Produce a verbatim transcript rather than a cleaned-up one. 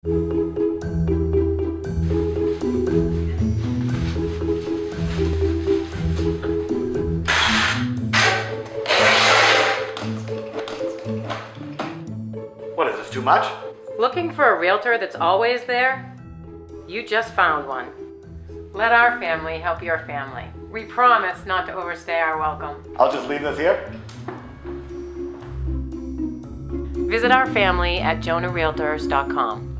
What is this, too much? Looking for a realtor that's always there? You just found one. Let our family help your family. We promise not to overstay our welcome. I'll just leave this here. Visit our family at jonah realtors dot com.